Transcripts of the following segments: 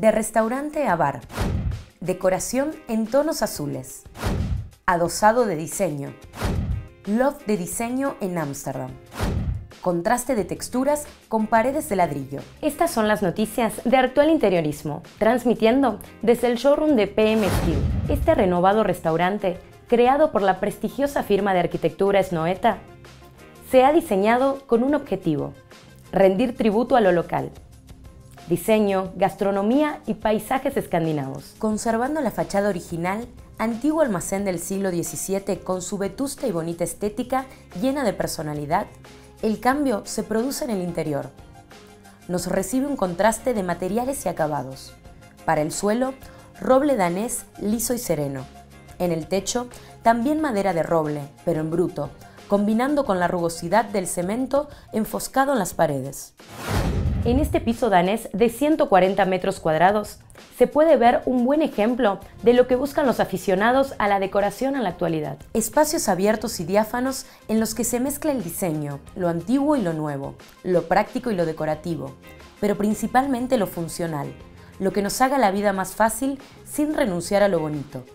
De restaurante a bar. Decoración en tonos azules. Adosado de diseño. Loft de diseño en Ámsterdam. Contraste de texturas con paredes de ladrillo. Estas son las noticias de Actual Interiorismo, transmitiendo desde el showroom de PM Steel. Este renovado restaurante, creado por la prestigiosa firma de arquitectura Snoeta, se ha diseñado con un objetivo: rendir tributo a lo local. Diseño, gastronomía y paisajes escandinavos. Conservando la fachada original, antiguo almacén del siglo XVII con su vetusta y bonita estética llena de personalidad, el cambio se produce en el interior. Nos recibe un contraste de materiales y acabados. Para el suelo, roble danés liso y sereno. En el techo, también madera de roble, pero en bruto, combinando con la rugosidad del cemento enfoscado en las paredes. En este piso danés de 140 metros cuadrados, se puede ver un buen ejemplo de lo que buscan los aficionados a la decoración en la actualidad. Espacios abiertos y diáfanos en los que se mezcla el diseño, lo antiguo y lo nuevo, lo práctico y lo decorativo, pero principalmente lo funcional, lo que nos haga la vida más fácil sin renunciar a lo bonito.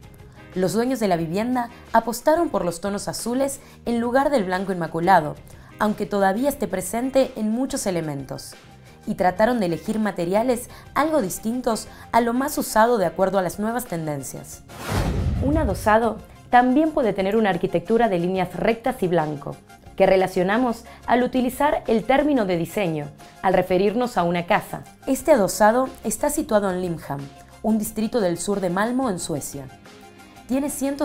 Los dueños de la vivienda apostaron por los tonos azules en lugar del blanco inmaculado, aunque todavía esté presente en muchos elementos, y trataron de elegir materiales algo distintos a lo más usado de acuerdo a las nuevas tendencias. Un adosado también puede tener una arquitectura de líneas rectas y blanco, que relacionamos al utilizar el término de diseño, al referirnos a una casa. Este adosado está situado en Limhamn, un distrito del sur de Malmö, en Suecia. Tiene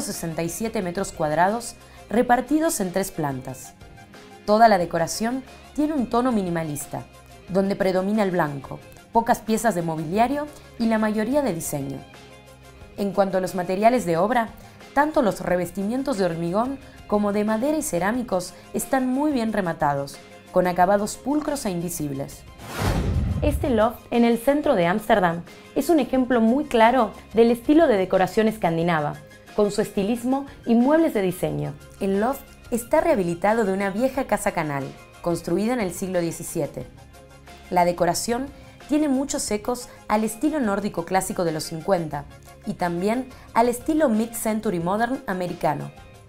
167 metros cuadrados repartidos en 3 plantas. Toda la decoración tiene un tono minimalista, donde predomina el blanco, pocas piezas de mobiliario y la mayoría de diseño. En cuanto a los materiales de obra, tanto los revestimientos de hormigón como de madera y cerámicos están muy bien rematados, con acabados pulcros e invisibles. Este loft en el centro de Ámsterdam es un ejemplo muy claro del estilo de decoración escandinava, con su estilismo y muebles de diseño. El loft está rehabilitado de una vieja casa canal, construida en el siglo XVII. La decoración tiene muchos ecos al estilo nórdico clásico de los 50 y también al estilo mid-century modern americano.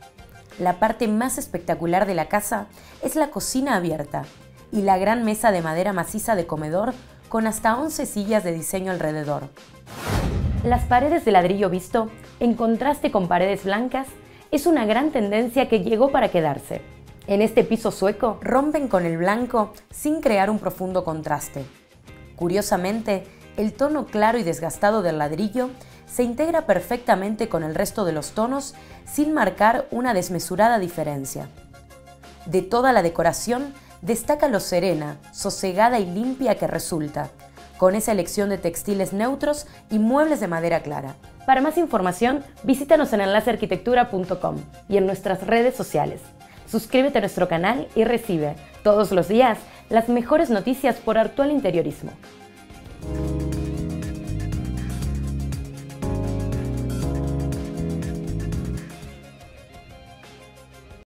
La parte más espectacular de la casa es la cocina abierta y la gran mesa de madera maciza de comedor con hasta 11 sillas de diseño alrededor. Las paredes de ladrillo visto, en contraste con paredes blancas, es una gran tendencia que llegó para quedarse. En este piso sueco, rompen con el blanco sin crear un profundo contraste. Curiosamente, el tono claro y desgastado del ladrillo se integra perfectamente con el resto de los tonos sin marcar una desmesurada diferencia. De toda la decoración, destaca lo serena, sosegada y limpia que resulta, con esa elección de textiles neutros y muebles de madera clara. Para más información, visítanos en enlacearquitectura.com y en nuestras redes sociales. Suscríbete a nuestro canal y recibe todos los días las mejores noticias por Actual Interiorismo.